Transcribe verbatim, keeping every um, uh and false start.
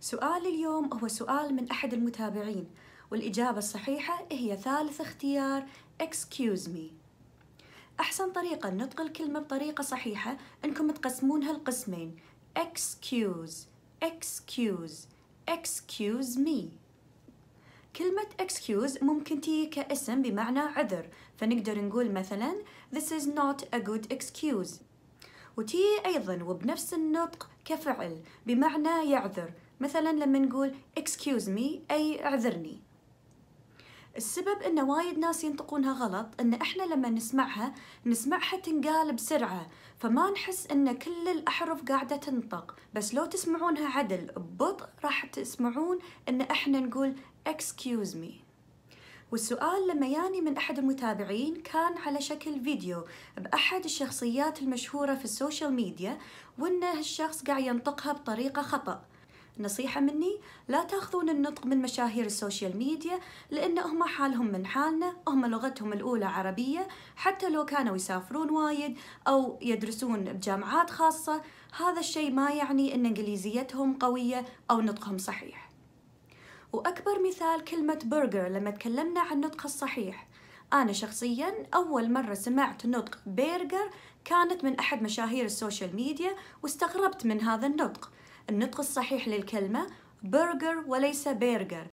سؤال اليوم هو سؤال من أحد المتابعين، والإجابة الصحيحة هي ثالث اختيار excuse me. أحسن طريقة نطق الكلمة بطريقة صحيحة إنكم تقسمونها لقسمين excuse excuse excuse me. كلمة excuse ممكن تيجي كاسم بمعنى عذر، فنقدر نقول مثلا this is not a good excuse، وتيجي أيضا وبنفس النطق كفعل بمعنى يعذر، مثلا لما نقول excuse me أي اعذرني. السبب إن وايد ناس ينطقونها غلط إن إحنا لما نسمعها نسمعها تنقال بسرعة، فما نحس إن كل الأحرف قاعدة تنطق، بس لو تسمعونها عدل ببطء راح تسمعون إن إحنا نقول excuse me. والسؤال لما ياني من أحد المتابعين كان على شكل فيديو بأحد الشخصيات المشهورة في السوشيال ميديا، وإن هالشخص قاعد ينطقها بطريقة خطأ. نصيحة مني لا تاخذون النطق من مشاهير السوشيال ميديا، لأن هم حالهم من حالنا، هم لغتهم الأولى عربية، حتى لو كانوا يسافرون وايد أو يدرسون بجامعات خاصة، هذا الشيء ما يعني أن إنجليزيتهم قوية أو نطقهم صحيح. وأكبر مثال كلمة برجر لما تكلمنا عن نطق الصحيح، أنا شخصياً أول مرة سمعت نطق برجر كانت من أحد مشاهير السوشيال ميديا، واستغربت من هذا النطق. النطق الصحيح للكلمة برجر وليس برجر.